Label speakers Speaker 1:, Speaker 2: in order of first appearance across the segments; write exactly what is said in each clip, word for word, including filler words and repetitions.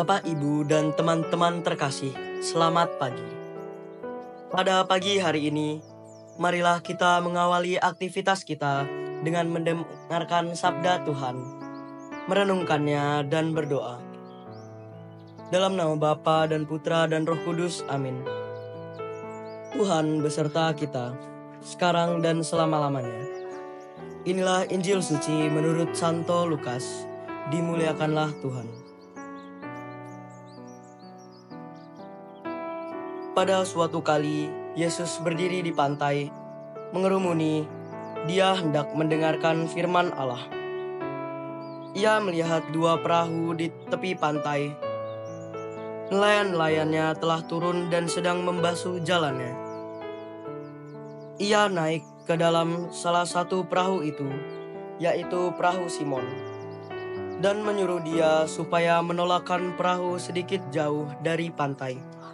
Speaker 1: Bapak, Ibu, dan teman-teman terkasih, selamat pagi. Pada pagi hari ini, marilah kita mengawali aktivitas kita dengan mendengarkan sabda Tuhan, merenungkannya dan berdoa. Dalam nama Bapa dan Putra dan Roh Kudus, amin. Tuhan beserta kita, sekarang dan selama-lamanya. Inilah Injil suci menurut Santo Lukas. Dimuliakanlah Tuhan. Pada suatu kali, Yesus berdiri di pantai, mengerumuni. Dia hendak mendengarkan firman Allah. Ia melihat dua perahu di tepi pantai. Nelayan-nelayannya telah turun dan sedang membasuh jalannya. Ia naik ke dalam salah satu perahu itu, yaitu perahu Simon, dan menyuruh dia supaya menolakkan perahu sedikit jauh dari pantai.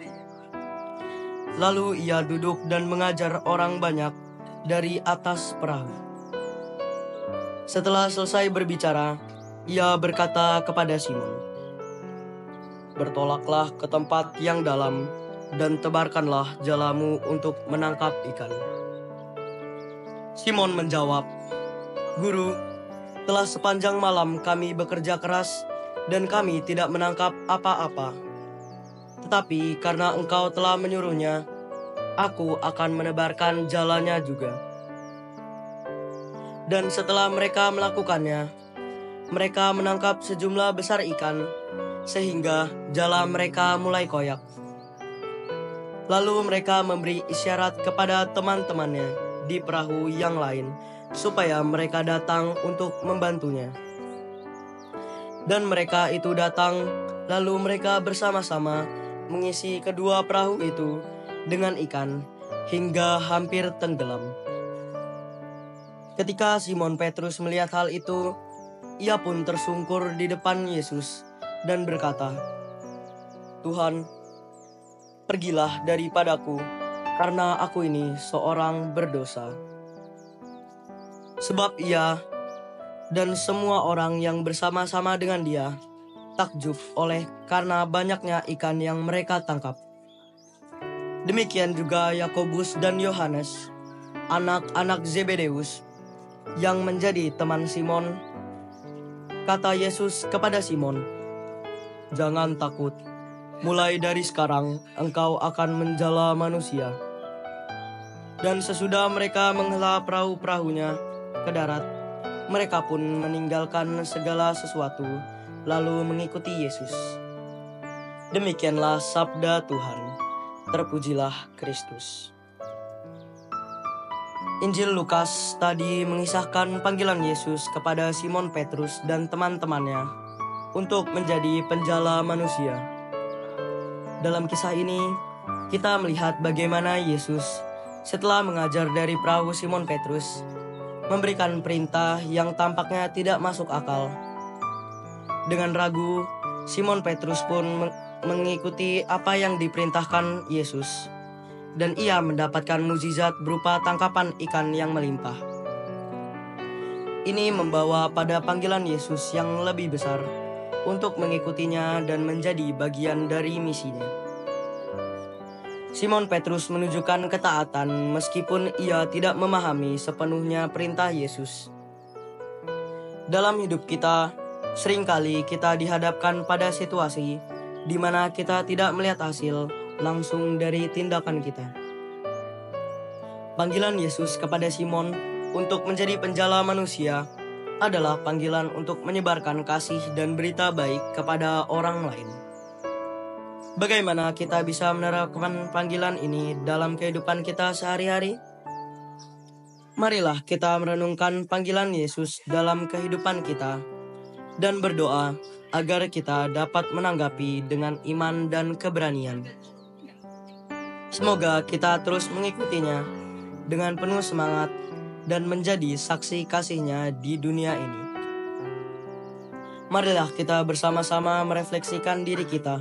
Speaker 1: Lalu ia duduk dan mengajar orang banyak dari atas perahu. Setelah selesai berbicara, ia berkata kepada Simon, "Bertolaklah ke tempat yang dalam dan tebarkanlah jalamu untuk menangkap ikan." Simon menjawab, "Guru, telah sepanjang malam kami bekerja keras dan kami tidak menangkap apa-apa. Tetapi karena Engkau telah menyuruhnya, aku akan menebarkan jalannya juga." Dan setelah mereka melakukannya, mereka menangkap sejumlah besar ikan, sehingga jala mereka mulai koyak. Lalu mereka memberi isyarat kepada teman-temannya di perahu yang lain, supaya mereka datang untuk membantunya. Dan mereka itu datang, lalu mereka bersama-sama mengisi kedua perahu itu dengan ikan, hingga hampir tenggelam. Ketika Simon Petrus melihat hal itu, ia pun tersungkur di depan Yesus dan berkata, "Tuhan, pergilah daripadaku, karena aku ini seorang berdosa." Sebab ia dan semua orang yang bersama-sama dengan dia takjub oleh karena banyaknya ikan yang mereka tangkap. Demikian juga Yakobus dan Yohanes, anak-anak Zebedeus, yang menjadi teman Simon. Kata Yesus kepada Simon, "Jangan takut, mulai dari sekarang engkau akan menjala manusia." Dan sesudah mereka menghela perahu-perahunya ke darat, mereka pun meninggalkan segala sesuatu, lalu mengikuti Yesus. Demikianlah sabda Tuhan. Terpujilah Kristus. Injil Lukas tadi mengisahkan panggilan Yesus kepada Simon Petrus dan teman-temannya untuk menjadi penjala manusia. Dalam kisah ini, kita melihat bagaimana Yesus setelah mengajar dari perahu Simon Petrus, memberikan perintah yang tampaknya tidak masuk akal. Dengan ragu, Simon Petrus pun mengikuti apa yang diperintahkan Yesus, dan ia mendapatkan mukjizat berupa tangkapan ikan yang melimpah. Ini membawa pada panggilan Yesus yang lebih besar untuk mengikutinya dan menjadi bagian dari misinya. Simon Petrus menunjukkan ketaatan meskipun ia tidak memahami sepenuhnya perintah Yesus. Dalam hidup kita, seringkali kita dihadapkan pada situasi di mana kita tidak melihat hasil langsung dari tindakan kita. Panggilan Yesus kepada Simon untuk menjadi penjala manusia adalah panggilan untuk menyebarkan kasih dan berita baik kepada orang lain. Bagaimana kita bisa menerapkan panggilan ini dalam kehidupan kita sehari-hari? Marilah kita merenungkan panggilan Yesus dalam kehidupan kita dan berdoa agar kita dapat menanggapi dengan iman dan keberanian. Semoga kita terus mengikutinya dengan penuh semangat dan menjadi saksi kasih-Nya di dunia ini. Marilah kita bersama-sama merefleksikan diri kita.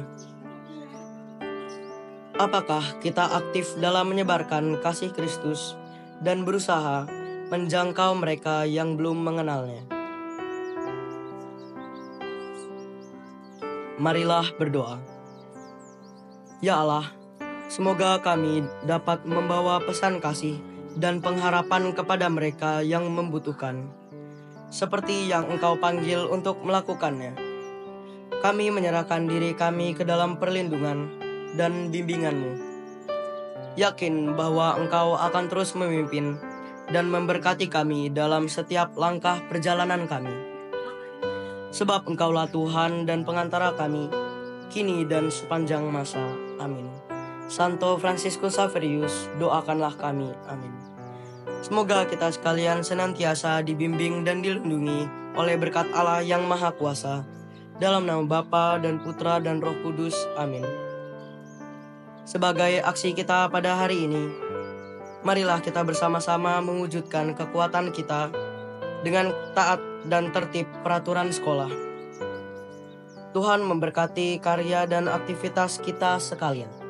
Speaker 1: Apakah kita aktif dalam menyebarkan kasih Kristus dan berusaha menjangkau mereka yang belum mengenalnya? Marilah berdoa. Ya Allah, semoga kami dapat membawa pesan kasih dan pengharapan kepada mereka yang membutuhkan, seperti yang Engkau panggil untuk melakukannya. Kami menyerahkan diri kami ke dalam perlindungan dan bimbingan-Mu, yakin bahwa Engkau akan terus memimpin dan memberkati kami dalam setiap langkah perjalanan kami. Sebab Engkaulah Tuhan dan pengantara kami, kini dan sepanjang masa. Amin. Santo Fransiskus Xaverius, doakanlah kami. Amin. Semoga kita sekalian senantiasa dibimbing dan dilindungi oleh berkat Allah yang Maha Kuasa, dalam nama Bapa dan Putra dan Roh Kudus. Amin. Sebagai aksi kita pada hari ini, marilah kita bersama-sama mewujudkan kekuatan kita dengan taat dan tertib peraturan sekolah. Tuhan memberkati karya dan aktivitas kita sekalian.